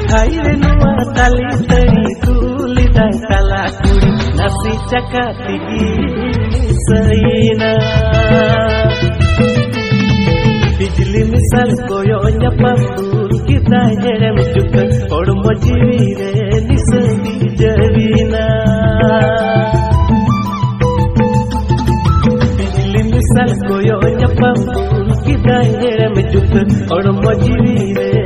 हाय रे नुआ ताली तड़ी दूली दाय ताला कुड़ी नसी चका तिगी सईना बिजली मिसल कोयो न्यपा फूल की दायरे में चुक और मजीवी रे निसंदी जवीना बिजली मिसल कोयो न्यपा फूल की दायरे में चुक और मजीवी रे